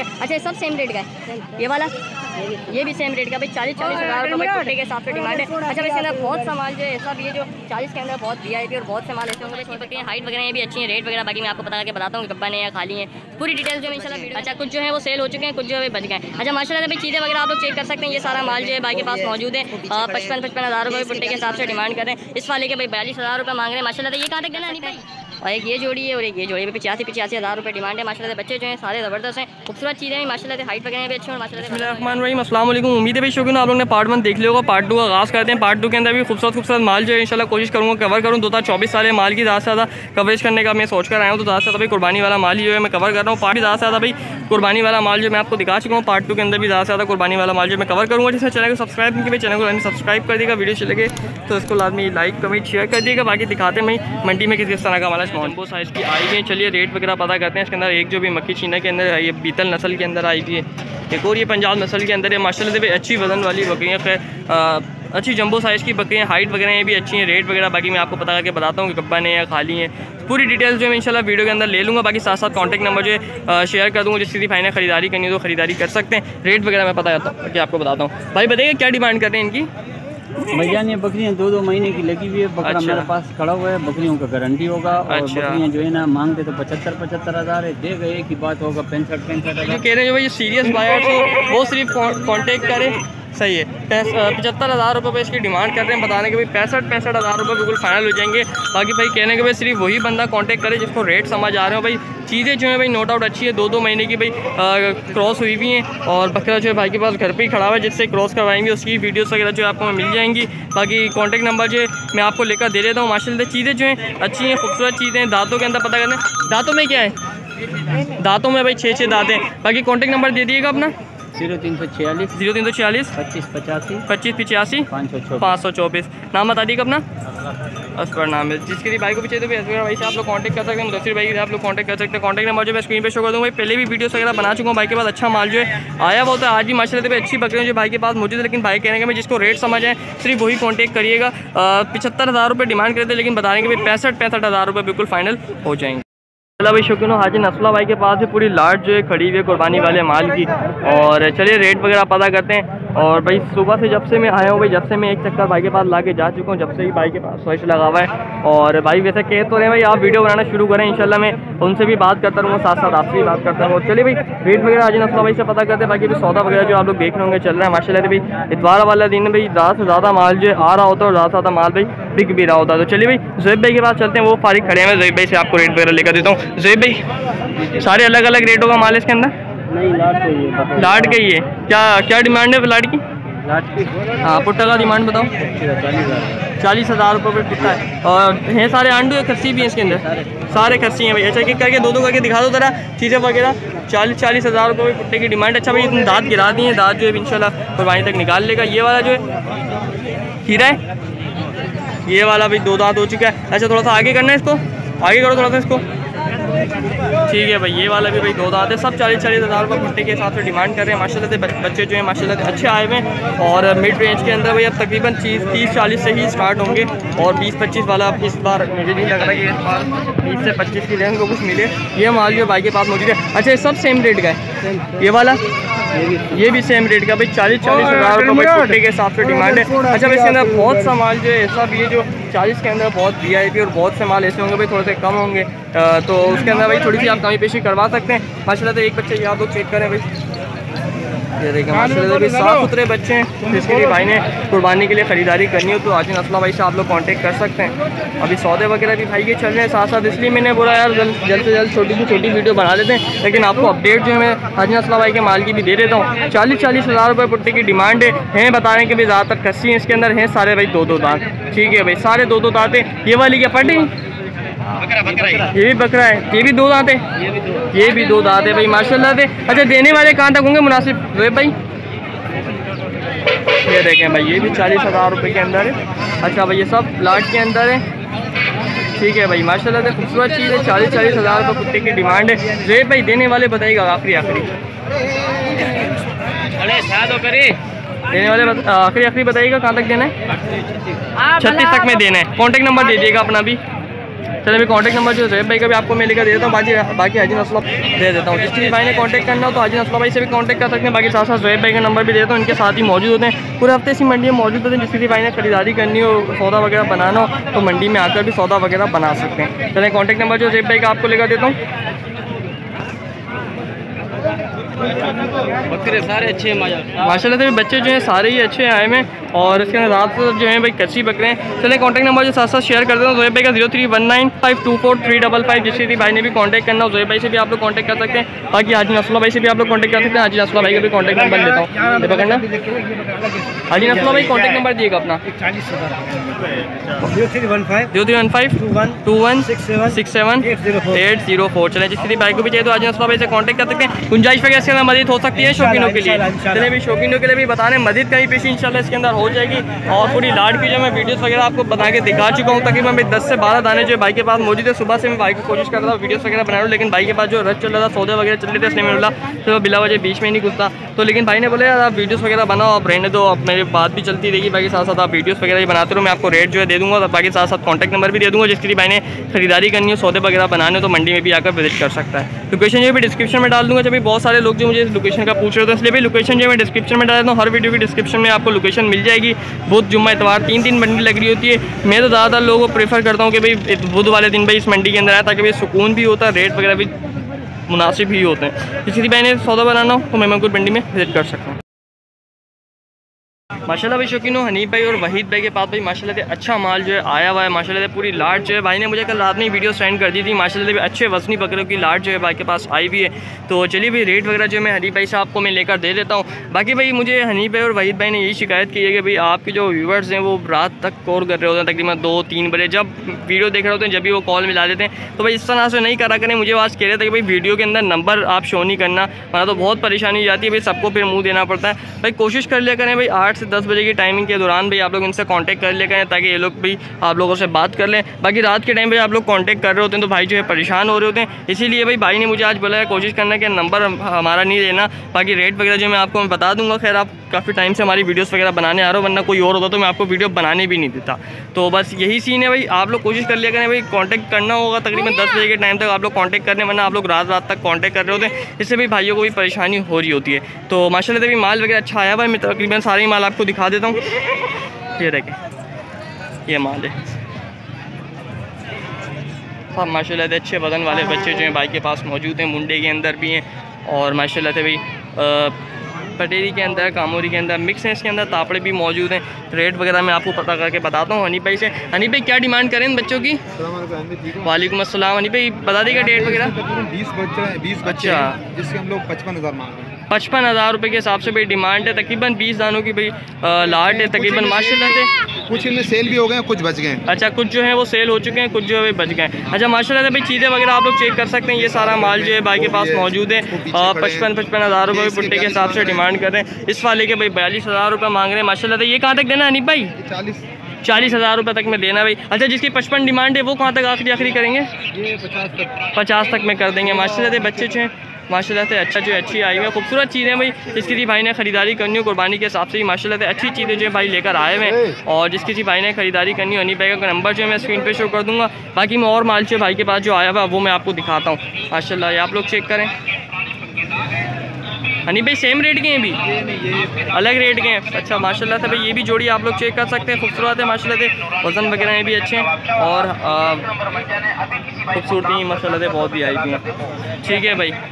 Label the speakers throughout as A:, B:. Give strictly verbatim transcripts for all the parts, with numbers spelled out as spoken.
A: है। अच्छा ये सब सेम रेट का है, ये वाला ये भी सेम रेट का भाई, चालीस चालीस हज़ार रुपये कुर्ते के हिसाब से डिमांड है। अच्छा वैसे अंदर बहुत सामान जो है सब ये जो चालीस के अंदर बहुत वी आई पी और बहुत से माल ऐसे होंगे। इसकी बकरी हाइट वगैरह ये भी अच्छी है, रेट वगैरह बाकी मैं आपको बता के बताता हूँ कि गब्बा है या खाली है, पूरी डिटेल्स जो है इंशाल्लाह वीडियो। अच्छा कुछ जो है वो सेल हो चुके हैं, कुछ जो है बच गए। अच्छा माशाल्लाह भाई चीज़ें वगैरह आप लोग चेक कर सकते हैं, ये सारा माल जो है भाई के पास मौजूद है। पचपन पचपन हज़ार रुपये कुर्ते के हिसाब से डिमांड कर रहे हैं। इस वाले के भाई बयालीस हज़ार रुपये मांग रहे हैं माशाल्लाह। ये कहाँ तक देना नहीं भाई, और एक ये जोड़ी है और एक ये जोड़ी है, पचासी पचासी हज़ार रुपये डिमांड है माशाल्लाह। बच्चे जो हैं सारे ज़बरदस्त हैं, खूबसूरत चीज़ें हैं माशाल्लाह, हाइट वगैरह भी अच्छी है माशाल्लाह। बिस्मिल्लाहिर्रहमानिर्रहीम, अस्सलाम वालेकुम। उम्मीद है भाई शौकीन आप लोग ने पार्ट वन देख लिया होगा, पार्ट टू का आगाज़ करते हैं। पार्ट टू के अंदर भी खूबसूरत खूबसूरत माल जो है इंशाल्लाह कोशिश करूँगा कवर करूँ। दो हज़ार चौबीस साल माल की ज़्यादा से ज़्यादा कवरेज करने का मैं सोच कर आया हूँ, तो ज़्यादा से ज़्यादा भाई कुर्बानी वाला माल ही जो है मैं कवर कर रहा हूँ। पार्ट ज़्यादा से ज़्यादा भाई कुर्बानी वाला माल जो मैं आपको दिखा चुका हूँ, पार्ट टू के अंदर भी ज़्यादा से ज़्यादा कुर्बानी वाला माल जो मैं कवर करूँगा। जिसमें चैनल को सब्सक्राइब नहीं किया चैनल को सब्सक्राइब कर देगा, वीडियो चले गए तो इसको लाजमी लाइक कमेंट शेयर कर दिएगा। बाकी दिखाते हैं भाई मंडी में किस किस तरह का माल जंबो साइज़ की आई हुई है। चलिए रेट वगैरह पता करते हैं। इसके अंदर एक जो भी मक्खी चीना के अंदर ये बीतल नस्ल के अंदर आई हुई है, एक और ये पंजाब नस्ल के अंदर है माशाल्लाह से अच्छी वजन वाली बकरियाँ, खैर अच्छी जंबो साइज़ की बकरियाँ, हाइट वगैरह ये भी अच्छी हैं। रेट वगैरह बाकी मैं आपको पता करके बताता हूँ कि गब्बा ने या खाली हैं, पूरी डिटेल्स जो है इंशाल्लाह वीडियो के अंदर ले लूँगा। बाकी साथ साथ कॉन्टैक्ट नंबर जो है शेयर कर दूँगा, जिसकी फाइनल खरीदारी करनी है तो खरीदारी कर सकते हैं। रेट वगैरह मैं पता करता हूँ कि आपको बताता हूँ। भाई बताइए क्या डिमांड कर रहे हैं इनकी?
B: भैया ये बकरियाँ दो दो महीने की लगी हुई है, बकरा
A: अच्छा।
B: मेरे पास खड़ा हुआ है, बकरियों का गारंटी होगा। और
A: अच्छा।
B: बकरियाँ जो है ना मांगते तो पचहत्तर पचहत्तर हज़ार है, दे गए की बात होगा पैंसठ पैंसठ
A: जो
B: हज़ार।
A: कह रहे हैं जो भाई सीरियस बायर्स हो वो सिर्फ कॉन्टेक्ट करें, सही है। पचहत्तर हज़ार रुपये इसकी डिमांड कर रहे हैं, बताने के भाई पैंसठ पैंसठ हज़ार रुपये बिल्कुल फाइनल हो जाएंगे। बाकी भाई कहने के भाई सिर्फ वही बंदा कांटेक्ट करे जिसको रेट समझ आ रहे हो। भाई चीज़ें जो है भाई नो डाउट अच्छी है, दो दो महीने की भाई क्रॉस हुई भी हैं, और बकरा जो है भाई के पास घर पे ही खड़ा हुआ है, जिससे क्रॉस करवाएंगे उसकी वीडियोस वगैरह जो है आपको मिल जाएंगी। बाकी कॉन्टैक्ट नंबर जो है मैं आपको लेकर दे देता हूँ माशाल्लाह। चीज़ें जो हैं अच्छी हैं, खूबसूरत चीज़ें। दांतों के अंदर पता करना, दांतों में क्या है, दांतों में भाई छः छः दाँत हैं। बाकी कॉन्टैक्ट नंबर दे दिएगा अपना,
B: जीरो तीन सौ छियालीस
A: जीरो तीन सौ छियालीस
B: पच्चीस पचासी
A: पच्चीस पिचासी
B: पाँच सौ चौबीस
A: पाँच सौ चौबीस। नाम बता दीजिएगा अपना, असफर नाम है। जिसके लिए भाई को भी चाहिए तो भाई असफर भाई से आप लोग कांटेक्ट कर सकते हैं, मुदस्सिर भाई से आप लोग कांटेक्ट कर सकते हैं। कांटेक्ट नंबर जो मैं स्क्रीन पे शो कर दूँगा। भाई पहले भी वीडियोस वगैरह बना चुका हूँ, भाई के पास अच्छा माल जो है आया हुआ होता है। आज भी माशाल्लाह से अच्छी बकरियाँ जो भाई के पास मौजूद है, लेकिन भाई कहने के मैं जिसको रेट समझ आए सिर्फ वही कॉन्टेक्ट करिएगा। पचहत्तर हज़ार रुपये डिमांड करते हैं, लेकिन बताने के भाई पैंसठ पैंसठ हज़ार रुपये बिल्कुल फाइनल हो जाएंगे। भाई शौकीन हाजी नस्ला भाई के पास है पूरी लाट जो है खड़ी हुई है कुर्बानी वाले माल की। और चलिए रेट वगैरह पता करते हैं। और भाई सुबह से जब से मैं आया हूँ भाई, जब से मैं एक चक्कर भाई के पास ला के जा चुका हूँ, जब से ही भाई के पास स्विच लगा हुआ है। और भाई वैसे कह तो रहे भाई आप वीडियो बनाना शुरू करें, इंशाल्लाह मैं उनसे भी बात करता रहूँगा, साथ साथ आपसे भी बात करता हूँ। चलिए भाई रेट वगैरह हाजी नस्ला भाई से पता करते हैं। बाकी भी सौदा वगैरह जो आप लोग देख रहे होंगे चल रहा है माशाल्लाह। भाई इतवार वाला दिन भाई ज़्यादा से ज़्यादा माल जो आ रहा होता है और ज़्यादा से ज़्यादा माल भाई बिक भी रहा होता है। तो चलिए भाई ज़ैब भाई के पास चलते हैं, वो फारिग खड़े हैं। ज़ैब भाई से आपको रेट वगैरह लेकर देता हूँ। ज़ैब भाई सारे अलग अलग रेटों का माल है इसके अंदर?
B: नहीं लाट का ही है।
A: लाट का ही है, क्या क्या डिमांड है लाट की?
B: लाट की
A: हाँ पुट्टा का डिमांड बताओ।
B: चालीस हज़ार
A: चालीस हज़ार रुपये पुट्टा है। और हैं सारे आंडू या खस्सी भी हैं इसके अंदर? सारे खस्सी हैं भाई। अच्छा एक करके दो दो करके दिखा दो जरा चीज़ें वगैरह। चालीस चालीस हज़ार रुपये पुट्टे की डिमांड। अच्छा भाई इतने दाँत गिरा दिए हैं, दाँत जो है इंशाल्लाह कुर्बानी तक निकाल लेगा। ये वाला जो है हीरा है, ये वाला भाई दो दाँत हो चुका है। अच्छा थोड़ा सा आगे करना है इसको, आगे करो थोड़ा सा इसको, ठीक है भाई। ये वाला भी भाई दो दाँत है। सब चालीस चालीस हज़ार रुपये पुट्टे के हिसाब से डिमांड कर रहे हैं माशाल्लाह से। बच्चे जो हैं माशाल्लाह से अच्छे आए हुए हैं। और मिड रेंज के अंदर भाई अब तकरीबन चीज़ तीस चालीस से ही स्टार्ट होंगे, और बीस पच्चीस वाला इस बार मुझे नहीं लग रहा कि इस बार बीस से पच्चीस की रेंज को कुछ मिले। ये माल जो भाई के पास मौजूद है। अच्छा ये सब सेम रेट का है, ये वाला ये भी सेम रेट का भाई चालीस चालीस हज़ार रुपये पुट्टे के हिसाब से डिमांड है। अच्छा भाई इसके अंदर बहुत सा माल जो है सब ये जो चालीस के अंदर बहुत वी आई पी और बहुत से माल ऐसे होंगे भाई थोड़े से कम होंगे, तो उसके अंदर भाई थोड़ी सी आप कमी पेशी करवा सकते हैं माशाल्लाह। तो एक बच्चे ये आप लोग चेक करें भाई, ये देखें माशाल्लाह भाई साफ़ सुथरे बच्चे हैं। जिसके लिए भाई ने कुर्बानी के लिए ख़रीदारी करनी हो तो हाजी नस्ला भाई से आप लोग कांटेक्ट कर सकते हैं। अभी सौदे वगैरह भी भाई के चल रहे हैं साथ साथ, इसलिए मैंने बोला यार जल्द जल्द से जल्द छोटी सी छोटी वीडियो बना लेते हैं। लेकिन आपको अपडेट जो है मैं हाजी नस्ला भाई के माल की भी दे देता हूँ। चालीस चालीस हज़ार रुपये पुट्टे की डिमांड है। बताने के भी ज़्यादातर खस्सी हैं इसके अंदर, हैं सारे भाई दो दो दाँत, ठीक है भाई सारे दो दो दाँत हैं। ये वाली क्या पट्टी, ये भी बकरा है, ये भी दो दाँत है, ये भी दो दाँत है भाई माशाल्लाह से। अच्छा देने वाले कहाँ तक होंगे मुनासिब ज़ैब भाई? ये देखें भाई ये भी चालीस हज़ार रुपये के अंदर है। अच्छा भाई ये सब लाट के अंदर है, ठीक है भाई माशाल्लाह से खूबसूरत चीज़ है। चालीस चालीस हज़ार रुपये कुत्ते की डिमांड है। ज़ैब भाई देने वाले बताइएगा आखिरी आखिरी देने वाले आखिरी आखिरी बताइएगा कहाँ तक देना है? छत्तीस तक में देना है। कॉन्टैक्ट नंबर दे दिएगा अपना भी। चलिए अभी कॉन्टैक्ट नंबर जो है भाई का भी आपको मैं लेकर दे देता हूँ, बाकी बाकी हाजी नस्ला दे देता हूँ। जिसके भाई ने कॉन्टैक्ट करना हो तो हाजी नस्ला भाई से भी कॉन्टैक्ट कर सकते हैं। बाकी साथ साथ जोहेब भाई का नंबर भी दे देता हूँ, इनके साथ ही मौजूद होते हैं, पूरे हफ्ते इसी मंडी में मौजूद होते हैं। जिसके भाई ने खरीदारी करनी हो, सौदा वगैरह बनाना हो तो मंडी में आकर भी सौदा वगैरह बना सकते हैं। चलिए कॉन्टैक्ट नंबर जो जोहेब भाई का आपको लेकर देता हूँ।
B: बकरे सारे अच्छे हैं
A: माशाल्लाह से बच्चे जो हैं सारे ही अच्छे आए हैं और इसके अंदर रात जो है भाई कच्ची बकरे हैं। चलिए कॉन्टैक्ट नंबर जो साथ साथ शेयर कर देता हूँ जोहेब भाई का zero three one nine five two four three double five. जिससे भाई ने भी कॉन्टैक्ट करना हो जोहेब भाई से भी आप लोग कॉन्टैक्ट कर सकते हैं। बाकी हाजी नस्ला भाई से भी आप लोग कॉन्टैक्ट कर सकते हैं। हाजी नस्ला भाई का भी कॉन्टैक्ट नंबर लेता हूँ, ये पकड़ना। हाजी नस्ला भाई कॉन्टैक्ट नंबर दिएगा अपना
C: zero three one five
A: zero three one five
C: two one
A: two one
C: six seven
A: six seven
C: eight zero four
A: eight zero four. चले जिसकी भाई को भी चाहिए तो हाजी नस्ला भाई से कॉन्टैक्ट कर सकते हैं। गुंजाइश वगैरह इसके अंदर मजीद हो सकती है शौकीनों के लिए। चलिए भी शौकीनों के लिए भी बताने मजीद कहीं पेशी इंशाल्लाह इसके अंदर हो जाएगी। और पूरी लाड की जो मैं वीडियोस वगैरह आपको बता के दिखा चुका हूँ, तकरीबन मैं दस से बारह दाने जो भाई के पास मौजूद है। सुबह से मैं भाई को कोशिश कर रहा था वीडियोस वगैरह बना रहा हूँ, लेकिन भाई के पास जो रश चल रहा था, सौदे वगैरह चल रहे थे, इसलिए मैं बोला तो बिला वजह बीच में नहीं घुसता। तो लेकिन भाई ने बोले यार आप वीडियोस वगैरह बनाओ, आप रहने दो, अब मेरी बात भी चलती रहेगी, बाकी साथ साथ आप वीडियोस वगैरह भी बनाते रहो, मैं आपको रेट जो है दे दूँगा और बाकी साथ साथ कॉन्टैक्ट नंबर भी दे दूँगा। जिसके लिए भाई ने खरीदारी करनी हो, सौदे वगैरह बनाने तो मंडी में भी आकर विजिट कर सकता है। लोकेशन जो भी डिस्क्रिप्शन में डाल दूँगा। जब भी बहुत सारे लोग जो मुझे लोकेशन का पूछ रहे थे, इसलिए भी लोकेशन जो मैं डिस्क्रिप्शन में डाल देता हूँ। हर वीडियो की डिस्क्रिप्शन में आपको लोकेशन मिल जाएगी। बुध जुम्मा इतवार तीन तीन मंडी लग रही होती है। मैं तो ज़्यादातर लोगों को प्रेफर करता हूँ कि भाई बुध वाले दिन भाई इस मंडी के अंदर आए, ताकि भाई सुकून भी होता है, रेट वगैरह भी मुनासिब ही होते हैं। किसी भाई ने सौदा बनाना हो तो मेहमानपुर मंडी में विजिट कर सकता हूँ। माशाल्लाह भाई शौकीनों, हनीफ भाई और वहीद भाई के पास भाई माशाल्लाह से अच्छा माल जो है आया हुआ है। माशाल्लाह से पूरी लाट जो है भाई ने मुझे कल रात में वीडियो सेंड कर दी थी। माशाल्लाह से अच्छे वजनी बकरों की लाट जो है भाई के पास आई हुई है। तो चलिए भाई रेट वगैरह जो मैं हनीफ भाई साहब को मैं लेकर दे देता हूँ। बाकी भाई मुझे हनीफ भाई और वहीद भाई ने यही शिकायत की है कि भाई आपके जो व्यूवर्स हैं वो रात तक कॉल कर रहे होते हैं, तकरीबन दो तीन बजे जब वीडियो देख रहे होते हैं, जब भी वो कॉल मिला देते हैं। तो भाई इस तरह से नहीं करा करें। मुझे आज कह रहे थे कि भाई वीडियो के अंदर नंबर आप शो नहीं करना, वरना तो बहुत परेशानी हो जाती है भाई, सबको फिर मुँह देना पड़ता है। भाई कोशिश कर लिया करें भाई आठ से दस बजे की टाइमिंग के दौरान भाई आप लोग इनसे कांटेक्ट कर लिया करें, ताकि ये लोग भी आप लोगों से बात कर लें। बाकी रात के टाइम पे आप लोग कांटेक्ट कर रहे होते हैं तो भाई जो है परेशान हो रहे होते हैं। इसीलिए भाई भाई ने मुझे आज बोला है कोशिश करना कि नंबर हमारा नहीं देना, बाकी रेट वगैरह जो मैं आपको मैं बता दूंगा। खैर आप काफ़ी टाइम से हमारी वीडियोस वगैरह बनाने आ रहे हो, वरना कोई और होता तो मैं आपको वीडियो बनाने भी नहीं देता। तो बस यही सीन है भाई, आप लोग कोशिश कर लिया करें भाई कांटेक्ट करना होगा तकरीबन दस बजे के टाइम तक आप लोग कांटेक्ट करने, वरना आप लोग रात रात तक कांटेक्ट कर रहे होते हैं। इससे भी भाइयों को भी परेशानी हो रही होती है। तो माशाल्लाह से भी माल वगैरह अच्छा आया भाई, मैं तकरीबन सारे ही माल आपको दिखा देता हूँ। ये देखें, ये माल है सब माशाल्लाह से अच्छे वज़न वाले बच्चे जो हैं भाई के पास मौजूद हैं। मुंडे के अंदर भी हैं और माशाल्लाह से भाई पटेरी के अंदर, कामोरी के अंदर मिक्स हैं, इसके अंदर तापड़े भी मौजूद हैं। रेट वगैरह मैं आपको पता करके बताता हूँ हनीफ भाई से। हनीफ भाई क्या डिमांड करें इन बच्चों की? वालेकुम अस्सलाम। हनीफ भाई बता देगा डेट वगैरह?
D: बीस बच्चे बीस बच्चे हैं, जिसके हम लोग पचपन हज़ार मांग रहे हैं।
A: पचपन हज़ार रुपये के हिसाब से भाई डिमांड है। तकरीबन बीस दानों की भाई लाट है तकरीबन माशाल्लाह से।
D: कुछ इनमें सेल भी हो गए हैं, कुछ बच गए हैं।
A: अच्छा, कुछ जो है वो सेल हो चुके हैं, कुछ जो है बच गए हैं। अच्छा माशाल्लाह से भाई चीज़ें वगैरह आप लोग चेक कर सकते हैं। ये सारा माल जो है भाई के पास मौजूद है। पचपन पचपन हज़ार रुपये पुट्टे के हिसाब से डिमांड कर रहे हैं। इस वाले के भाई बयालीस हज़ार रुपये मांग रहे हैं माशाल्लाह से। ये कहाँ तक देना हनीफ भाई?
D: चालीस
A: चालीस हज़ार रुपये तक में देना भाई। अच्छा, जिसकी पचपन डिमांड है वो कहाँ तक आखिरी आखिरी करेंगे?
D: ये पचास तक
A: पचास तक में कर देंगे। माशाल्लाह से बच्चे जो हैं माशाल्लाह से अच्छा जो अच्छी आई हुई है, खूबसूरत चीज़ें भाई। जिसकी भी भाई ने खरीदारी करनी हो कुर्बानी के हिसाब से ही माशाल्लाह से अच्छी चीज़ें जो है भाई लेकर आए हुए हैं। और जिसकी भी भाई ने खरीदारी करनी हो हनीफ भाई का नंबर जो है मैं स्क्रीन पे शो कर दूँगा। बाकी मैं और माल जो भाई के पास जो आया हुआ वो मैं आपको दिखाता हूँ। माशाल्लाह ये आप लोग चेक करें। हनीफ भाई सेम रेट के हैं भी? अलग रेट के हैं। अच्छा माशाल्लाह से भाई ये भी जोड़ी आप लोग चेक कर सकते हैं, खूबसूरत है माशाल्लाह से। वज़न वगैरह में भी अच्छे हैं और खूबसूरती माशाल्लाह से बहुत ही आई हुई है। ठीक है भाई,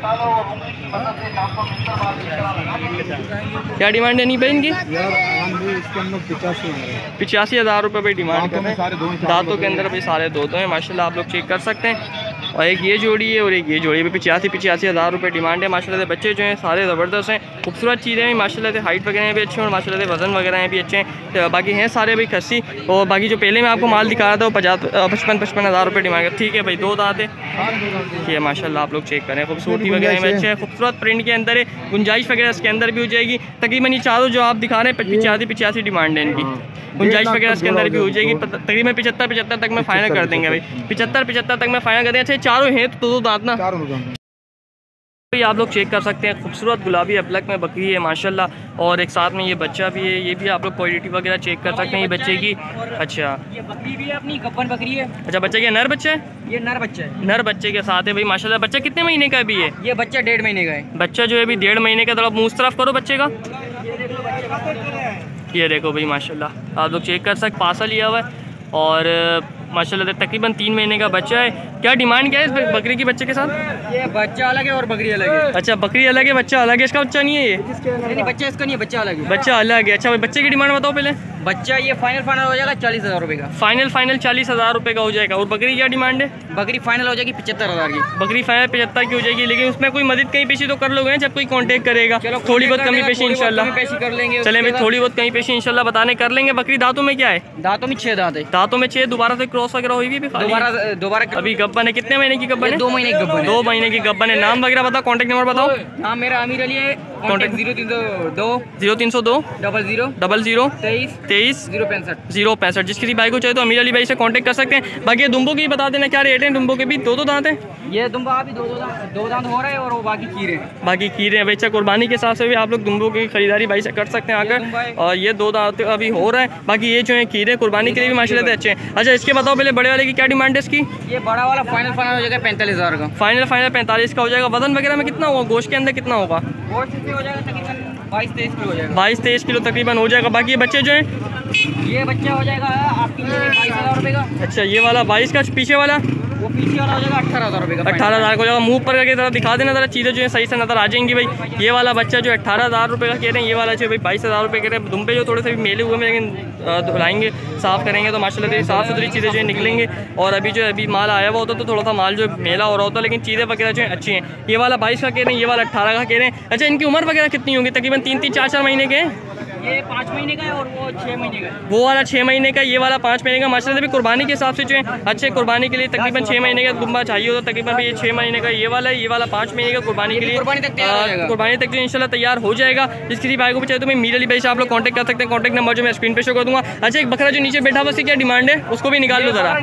A: क्या डिमांड है नहीं भाई इनकी?
D: यार इसके हम लोग पिचासी
A: पिचासी हज़ार रुपये भाई डिमांड कर रहे हैं। दांतों के अंदर भाई सारे दो दो हैं माशाल्लाह, आप लोग चेक कर सकते हैं। और एक ये जोड़ी है और एक ये जोड़ी भी पिचासी पिचासी हज़ार रुपये डिमांड है माशाल्लाह से। बच्चे जो हैं सारे ज़बरदस्त हैं, खूबसूरत चीज़ें हैं माशाल्लाह से। हाइट वगैरह भी अच्छे हैं और माशाल्लाह से वज़न वगैरह भी अच्छे हैं। तो बाकी हैं सारे भाई खस्सी। और बाकी जो पहले मैं आपको माल दिखा रहा था वो पचास पचपन पचपन हज़ार रुपये डिमांड है। ठीक है भाई, दो दांत है। ठीक है माशाल्लाह, आप लोग चेक करें। खूबसूरती वगैरह में अच्छे हैं, खूबसूरत प्रिंट के अंदर है। गुंजाइश वगैरह इसके अंदर भी हो जाएगी। तकरीबन ये चारों जो आप दिखा रहे हैं पिचासी पिचासी डिमांड है इनकी। गुंजाइश वगैरह इसके अंदर भी हो जाएगी। तकरीबन पिछहत्तर पिछहत्तर तक में फाइनल कर देंगे भाई। पिछहत्तर पिछहत्तर तक में फाइनल कर देंगे। अच्छा चारों हैं तो दो दांत ना? ये आप लोग चेक कर सकते हैं, खूबसूरत गुलाबी अबलक में बकरी है माशाल्लाह, और एक साथ में ये बच्चा भी है। ये भी आप लोग क्वालिटी वगैरह चेक कर सकते हैं ये बच्चे की। अच्छा,
B: ये बकरी भी है अपनी, गब्बन बकरी है।
A: अच्छा, बच्चे के नर बच्चे है?
B: ये नर बच्चा है।
A: नर बच्चे के साथ है भाई माशाल्लाह। बच्चा कितने महीने का भी है?
B: ये बच्चा डेढ़ महीने का है।
A: बच्चा जो है अभी डेढ़ महीने का। थोड़ा मुँह उस तरफ करो बच्चे का। ये देखो भाई माशाल्लाह, आप लोग चेक कर सकते, पासा लिया हुआ है और माशाल्लाह तकरीबन तीन महीने का बच्चा है। क्या डिमांड क्या है इस बकरी की बच्चे के साथ?
B: ये बच्चा अलग है और बकरी अलग है।
A: अच्छा, बकरी अलग है, बच्चा अलग है। इसका बच्चा नहीं है ये?
B: नहीं, बच्चा इसका नहीं है, बच्चा अलग है।
A: बच्चा अलग है। अच्छा भाई, बच्चे की डिमांड बताओ पहले।
B: बच्चा ये फाइनल फाइनल हो जाएगा चालीस हज़ार रुपये का।
A: फाइनल फाइनल चालीस हज़ार रुपये का हो जाएगा। और बकरी क्या डिमांड है?
B: बकरी फाइनल हो जाएगी पचहत्तर हज़ार की।
A: बकरी फाइनल पचहत्तर की हो जाएगी, लेकिन उसमें कोई मदद कहीं पेशी तो कर लोगे जब कोई कांटेक्ट करेगा। चलो थोड़ी बहुत कमी पेशी इंशाल्लाह
B: पेशी कर लेंगे।
A: चले भाई, थोड़ी बहुत कमी पेशी इंशाल्लाह बताने कर लेंगे। बकरी दांतों में क्या है?
B: दांतों में छह दांत है।
A: दांतों में छह। दोबारा से क्रॉस वगैरह हुई भी?
B: दोबारा दोबारा
A: अभी गब्बन है। कितने महीने की गब्बन है?
B: दो महीने की गब्बन है।
A: दो महीने की गब्बन है। नाम वगैरह बताओ, कॉन्टेक्ट नंबर बताओ।
B: नाम मेरा आमिर अली है। कॉन्टेक्ट जीरो तीन सौ दो
A: जीरो तीन सौ दो
B: डबल जीरो
A: डबल जीरो
B: तेईस
A: तेईस
B: जीरो पैंसठ
A: जीरो पैंसठ। जिस किसी भाई को चाहिए तो अमीर अली भाई से कांटेक्ट कर सकते हैं। बाकी दुम्बों की बता देना क्या रेट है? दुम्बों के भी दो दो दांत हैं।
B: ये दुम्बा अभी दो दो दांत दो दांत हो रहे हैं और वो बाकी कीरे हैं।
A: बाकी कीरे हैं। बच्चा कुर्बानी के हिसाब से भी आप लोग दुम्बों की खरीदारी भाई से कर सकते हैं आकर। और ये दो दांत अभी हो रहा है। बाकी ये जो है कीरे कुर्बानी के लिए भी माशाल्लाह से अच्छे हैं। अच्छा, इसके बताओ पहले बड़े वाले की क्या डिमांड है इसकी?
B: ये बड़ा वाला फाइनल फाइनल हो जाएगा पैंतालीस हज़ार का।
A: फाइनल फाइनल पैंतालीस का हो जाएगा। वजन वगैरह में कितना होगा? गोश्त के अंदर कितना होगा?
B: गोश्त से हो जाएगा तकरीबन बाईस तेईस किलो हो जाएगा।
A: बाईस तेईस किलो तकरीबन हो जाएगा। बाकी ये बच्चे जो हैं,
B: ये बच्चा हो जाएगा आपके लिए बाईस हज़ार रुपये का।
A: अच्छा, ये वाला बाईस का, पीछे वाला
B: वो पीछे वाला हो जाएगा अट्ठारह हज़ार रुपये का।
A: अट्ठारह हज़ार का हो जाएगा। मुँह पर करके जरा दिखा देना, जरा चीज़ें जो है सही से नजर आ जाएंगी भाई। ये वाला बच्चा जो अट्ठारह हज़ार रुपये का कह रहे हैं, ये वाला जो भाई बाईस हज़ार रुपये कह रहे हैं। दुम्बे जो थोड़े से भी मेले हुए हैं, लेकिन धुलाएंगे साफ़ करेंगे तो माशाल्लाह साफ़ सुथरी चीज़ें जो है निकलेंगे। और अभी जो अभी माल आया हुआ होता तो थोड़ा सा माल जो मेला हो रहा होता, लेकिन चीज़ें वगैरह जो है अच्छी हैं। ये वाला बाईस का कह रहे हैं, ये वाला अट्ठारह का कह रहे हैं। अच्छा, इनकी उम्र वगैरह कितनी होगी? तकरीबन तीन तीन चार चार महीने के हैं।
B: ये पाँच महीने का है और वो छः महीने का है।
A: वो वाला छः महीने का, ये वाला पाँच महीने का। माशाल्लाह भी कुर्बानी के हिसाब से जो है अच्छे, कुर्बानी के लिए तकरीबन छः महीने का दुम्बा चाहिए होता तकरीबन भी। ये छः महीने का ये वाला है, ये वाला पाँच महीने का कुर्बानी के लिए।
B: कुर्बानी तक तैयार हो जाएगा।
A: कुर्बानी तक जो इंशाल्लाह तैयार हो जाएगा। जिस किसी भाई को भी चाहिए तो मैं मीर अली भाई से आप लोग कांटेक्ट कर सकते हैं। कांटेक्ट नंबर जो मैं स्क्रीन पे शो कर दूंगा। अच्छा, एक बकरा जो नीचे बैठा हुआ उसकी क्या डिमांड है? उसको भी निकाल लो जरा।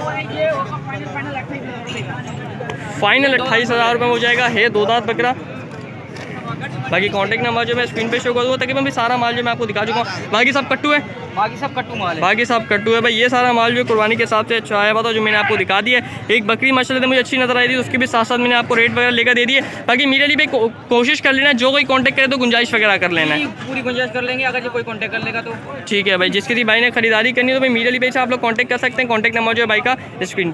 A: फाइनल अट्ठाईस हज़ार रुपये में हो जाएगा। है दो दांत बकरा। बाकी कांटेक्ट नंबर जो मैं स्क्रीन पे शो कर दूँगा। तकरीबन भी सारा माल जो मैं आपको दिखा चुका हूँ। बाकी सब कट्टू है।
B: बाकी सब कट्टू माल है।
A: बाकी सब कट्टू है भाई। ये सारा माल जो कुर्बानी के हिसाब से अच्छा आया हुआ था, जो मैंने आपको दिखा दिया है। एक बकरी माशाल्लाह मुझे अच्छी नजर आई थी, उसके भी साथ साथ मैंने आपको रेट वगैरह लेकर दे दिए। बाकी मेरे लिए भाई कोशिश कर लेना, जो कोई कांटेक्ट करे तो गुंजाइश वगैरह कर लेना है।
B: पूरी गुंजाइश कर लेंगे अगर जो कोई कांटेक्ट कर लेगा तो।
A: ठीक है भाई। जिस किसी भाई ने खरीदारी करनी है तो भाई मेरे लिए भाई से आप लोग कांटेक्ट कर सकते हैं। कांटेक्ट नंबर जो है भाई का स्क्रीन।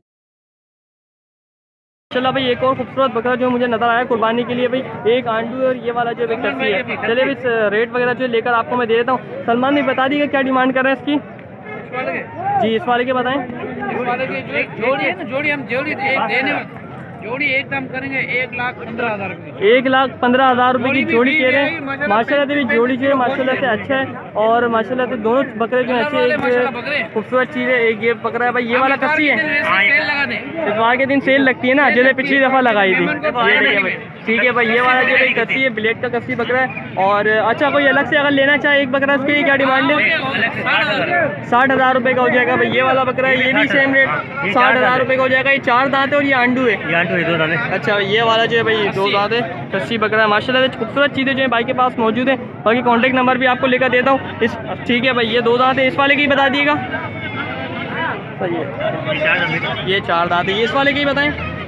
A: चलो भाई, एक और खूबसूरत बकरा जो मुझे नजर आया कुर्बानी के लिए भाई, एक आंडू और ये वाला जो है कस्सी है। चलिए इस रेट वगैरह जो लेकर आपको मैं दे देता हूँ। सलमान ने बता दिया क्या डिमांड कर रहे हैं इसकी? जी, इस वाले के बताएं।
B: इस वाले की जोड़ी है ना, जोड़ी हम जोड़ी एक देने जोड़ी एक दाम करेंगे एक लाख पंद्रह हज़ार की।
A: एक लाख पंद्रह हज़ार रुपये की जोड़ी कह रहे हैं। माशाल्लाह से भी जोड़ी जो है माशाल्लाह से अच्छा है। और माशाल्लाह से दोनों बकरे जो है अच्छे, एक खूबसूरत चीज़ है। एक ये बकरा है भाई, ये वाला कस्सी है। इतवार के दिन सेल लगती है ना, जो पिछली दफ़ा लगाई थी। ठीक है भाई, ये वाला जो है कस्सी है, ब्लेड का कस्सी बकरा है। और अच्छा, कोई अलग से अगर लेना चाहे एक बकरा, उसके लिए क्या डिमांड है? साठ हज़ार रुपये का हो जाएगा भाई। ये वाला बकरा है, ये भी सेम रेट साठ हज़ार रुपये का हो जाएगा। ये चार दांत है और ये आंडू है। अच्छा, ये वाला जो है भाई दो दांत है, कस्सी बकरा है। माशाल्लाह से खूबसूरत चीज़ें जो है भाई के पास मौजूद है। बाकी कांटेक्ट नंबर भी आपको लेकर देता हूँ इस। ठीक है भाई, ये दो दांत है। इस वाले की बता दिएगा। सही है, ये चार दांत है। ये इस वाले की बताएं।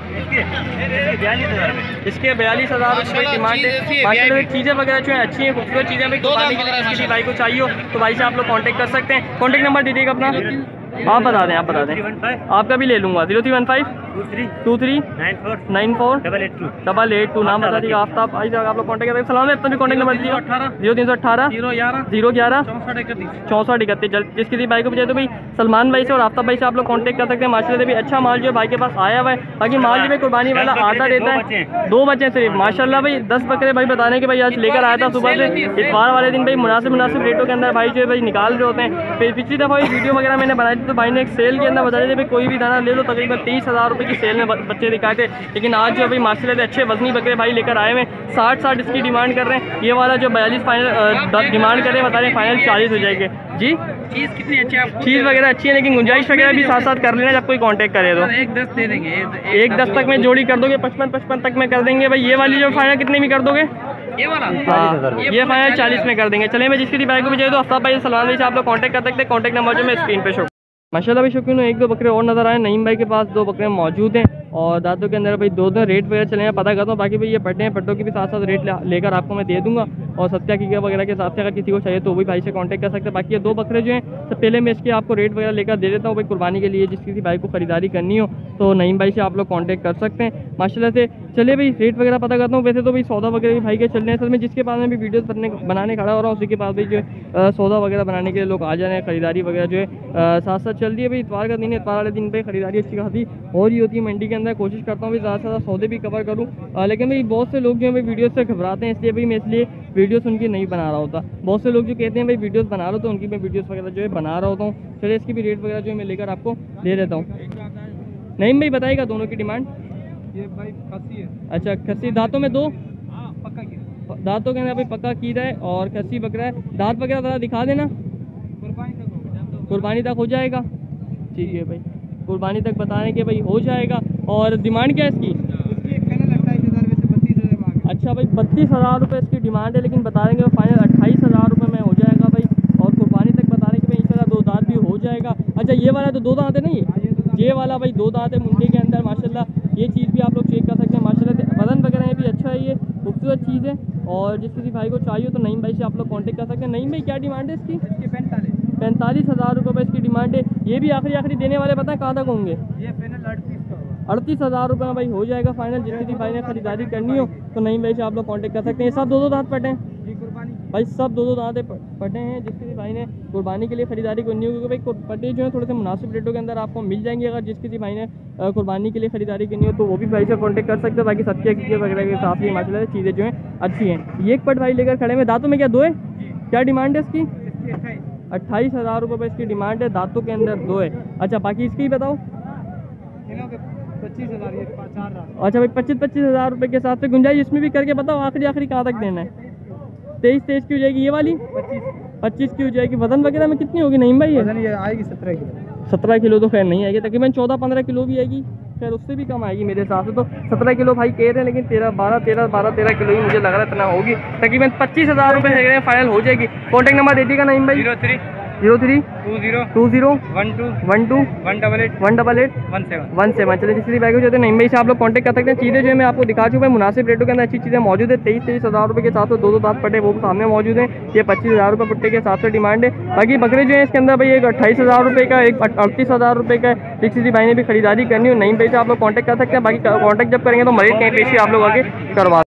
A: इसके बयालीस हज़ार रुपये डिमांड है। माशाल्लाह चीज़ें वगैरह जो है अच्छी हैं, खूबसूरत चीज़ें भाई कुर्बानी के लिए किसी भाई को चाहिए हो तो भाई से आप लोग कांटेक्ट कर सकते हैं। कांटेक्ट नंबर दीजिएगा अपना। आप बता दें, आप बता दें। आपका भी ले लूँगा। Zero three one five two three two three nine four nine four double eight two double eight two नाम बता दीजिएगा। आफ्ताब आई आप लोग कॉन्टेक्ट करेंगे। सलाम है, अपना भी कॉन्टेक्ट नंबर दीजिएगा। जीरो तीन सौ अट्ठारह जीरो ग्यारह जीरो ग्यारह चौंसठ इकतीस चौंसठ इकतीस। जिस किसी भाई को भी चाहिए तो भाई सलमान भाई से और आफ्ताब भाई से आप लोग कॉन्टेक्ट कर सकते हैं। माशाल्लाह भी अच्छा माल जो है भाई के पास आया हुआ है। बाकी माल जो है कुर्बानी वाला आता रहता है। दो बच्चे सिर्फ माशाल्लाह भाई, दस बकरे भाई बताने के भाई आज लेकर आया था सुबह से। इतवार वाले दिन भाई मुनासिब मुनासिब रेटों के अंदर भाई जो है भाई निकाल रहे होते हैं। फिर पिछली दफ़ा वीडियो वगैरह मैंने बनाई थी तो भाई ने एक सेल के अंदर बताया था कोई भी दाना ले लो, तकरीबन तेईस हज़ार रुपये की सेल में बच्चे दिखाए थे। लेकिन आज जो भाई माशाल्लाह से अच्छे वजनी बकरे भाई लेकर आए हुए, साठ साठ इसकी डिमांड कर रहे हैं। ये वाला जो बयालीस फाइनल डिमांड कर रहे हैं, बता रहे हैं फाइनल चालीस हो जाएंगे। जी
B: चीज कितनी अच्छी है आपको
A: चीज़ वगैरह अच्छी है, लेकिन गुंजाइश वगैरह भी साथ साथ कर लेना जब कोई कांटेक्ट करे तो।
B: एक दस दे देंगे, एक,
A: एक दस तक में जोड़ी कर दोगे, पचपन पचपन तक में कर देंगे भाई। ये वाली जो फाइनल कितने में कर दोगे?
B: ये वाला
A: हाँ, ये फाइनल चालीस में कर देंगे। चलिए मैं जिसकी बाइक को भी चाहिए तो अफ्ताब भाई सलमान भाई से आप लोग कांटेक्ट कर सकते हैं। कांटेक्ट नंबर जो मैं स्क्रीन पे शो माशाल्लाह भाई शौकीन एक दो बकरे और नज़र आए। नईम भाई के पास दो बकरे मौजूद हैं और दांतों के अंदर भाई दो दो रेट वगैरह चले हैं, पता करता हूँ। बाकी भाई ये पट्टे हैं, पट्टों की भी साथ साथ रेट लेकर आपको मैं दे दूंगा और सत्या की वगैरह के साथ से अगर किसी को चाहिए तो भी भाई से कांटेक्ट कर सकते हैं। बाकी ये दो बकरे जो हैं तो पहले मैं इसके आपको रेट वगैरह लेकर दे देता हूँ भाई। कुर्बानी के लिए जिस किसी भाई को खरीदारी करनी हो तो नईम भाई से आप लोग कॉन्टैक्ट कर सकते हैं माशाल्लाह से। चलिए भाई रेट वगैरह पता करता हूँ। वैसे तो भाई सौदा वगैरह भी भाई के चल रहे हैं, सर मैं जिसके पास में भी वीडियोस बनने बनाने खड़ा हो रहा हूँ उसी के पास भाई जो है सौदा वगैरह बनाने के लिए लोग आ जा रहे हैं। खरीदारी वगैरह जो है साथ साथ चल रही है भाई। इतवार का दिन है, इतवार वाले दिन पे खरीदारी अच्छी खासी हो रही होती है मंडी के अंदर। कोशिश करता हूँ भाई ज़्यादा से ज़्यादा सौदे भी कवर करूँ, लेकिन भाई बहुत से लोग जो है भाई वीडियो से घबराते हैं, इसलिए भाई मैं इसलिए वीडियोस उनकी नहीं बना रहा होता। बहुत से लोग जो कहते हैं भाई वीडियोस बना रहा हो तो उनकी मैं वीडियोस वगैरह जो है बना रहा होता हूँ। चलिए इसकी भी रेट वगैरह जो है मैं लेकर आपको दे देता हूँ। नहीं भाई बताइएगा दोनों की डिमांड।
B: ये भाई खस्सी है।
A: अच्छा खस्सी दांतों में दो,
B: हाँ पक्का की
A: दांतों के अंदर भाई पक्का कीदा है और खस्सी बकरा है। दांत वगैरह ज़रा दिखा देना,
B: कुर्बानी तक होगा,
A: कुर्बानी तक हो जाएगा। ठीक है भाई, कुर्बानी तक बताने के भाई हो जाएगा। और डिमांड क्या है इसकी?
B: इसकी एक फाइनल अट्ठाईस हज़ार में से बत्तीस हज़ार मांगे।
A: अच्छा भाई बत्तीस हज़ार रुपये इसकी डिमांड है, लेकिन बता देंगे फाइनल अट्ठाईस हज़ार रुपये में हो जाएगा भाई। और कुर्बानी तक बताने के भाई इंशाल्लाह दो दांत भी हो जाएगा। अच्छा ये वाला तो दो दांत है ना, ये ये वाला भाई दो दांत है मुंडे के अंदर माशाल्लाह। ये चीज़ भी आप लोग चेक कर सकते हैं माशाल्लाह। वजन वगैरह में भी अच्छा है, ये खूबसूरत चीज़ है। और जिस किसी भाई को चाहिए तो नईम भाई से आप लोग कांटेक्ट कर सकते हैं। नईम भाई क्या डिमांड है इसकी?
B: इसकी पैंतालीस
A: पैंतालीस हज़ार रुपये इसकी डिमांड है। ये भी आखिरी आखिरी देने वाले पता है कहाँ तक होंगे?
B: ये फाइनल अड़तीस का होगा।
A: अड़तीस हज़ार रुपये में भाई हो जाएगा फाइनल। जिस किसी भाई ने खरीदारी करनी हो तो नईम भाई से आप लोग कांटेक्ट कर सकते हैं। ये सब दो दो दांत पटे हैं
B: जी, कुर्बानी
A: भाई, सब दो दो दांत पटे हैं। जिस किसी भाई ने कुर्बानी के लिए खरीदारी करनी होगी क्योंकि भाई पटे जो है थोड़े से मुनासिब रेटों के अंदर आपको मिल जाएंगे। अगर जिस किसी भाई ने कुर्बानी के लिए खरीदारी करनी हो तो वो भी भाई से कांटेक्ट कर सकते हो। बाकी सत्या की वगैरह के हिसाब से माशाल्लाह चीज़ें जो हैं अच्छी हैं। ये एक पट भाई लेकर खड़े में, दांतों में क्या दो है? क्या डिमांड है इसकी?
B: इसकी अट्ठाईस
A: अट्ठाईस हज़ार रुपये इसकी डिमांड है, दांतों के अंदर दो है। अच्छा बाकी इसकी बताओ।
B: तीनों के पच्चीस हज़ार ये चार लाख।
A: अच्छा भाई पच्चीस पच्चीस हज़ार रुपये के साथ से गुंजाइश इसमें भी करके बताओ आखिरी आखिरी कहाँ तक देना है? तेईस तेईस की हो जाएगी ये वाली,
B: पच्चीस
A: पच्चीस की हो जाएगी। वजन वगैरह में कितनी होगी नहीं भाई?
B: वजन ये आएगी सत्रह किलो।
A: सत्रह किलो तो खैर नहीं आएगी, तकरीबन चौदह पंद्रह किलो भी आएगी, खैर उससे भी कम आएगी मेरे हिसाब से। तो सत्रह किलो भाई कह रहे हैं, लेकिन तेरह बारह तेरह बारह तेरह किलो ही मुझे लग रहा है इतना होगी। तकरीबन पच्चीस हज़ार रुपये फाइनल हो जाएगी। कॉन्टैक्ट नंबर दे दीजिएगा नहीं भाई।
B: Zero three
A: zero three
B: two zero
A: two zero
B: one two
A: one two
B: one double eight
A: one double eight
B: one seven
A: one seven. चलिए जिसकी बाइक जो है नहीं भाई से आप लोग कांटेक्ट कर सकते हैं। चीज़ें जो है मैं आपको दिखा चुका हूँ, मुनासिब रेटों के अंदर अच्छी चीज़ें मौजूद है। तेईस तेईस हज़ार रुपये के साथ तो दो दो दांत पट्टे वो सामने मौजूद हैं। ये पच्चीस हज़ार रुपये पट्टे के हिसाब से डिमांड है। बाकी बकरे जो है इसके अंदर भाई एक अट्ठाईस हज़ार रुपये का, एक अड़तीस हज़ार रुपये का। जिस किसी भाई ने भी खरीदारी करनी हो नहीं भाई से आप लोग कॉन्टैक्ट कर सकते हैं। बाकी कॉन्टैक्ट जब करेंगे तो मरीज कहीं पेशी आप लोग आगे करवा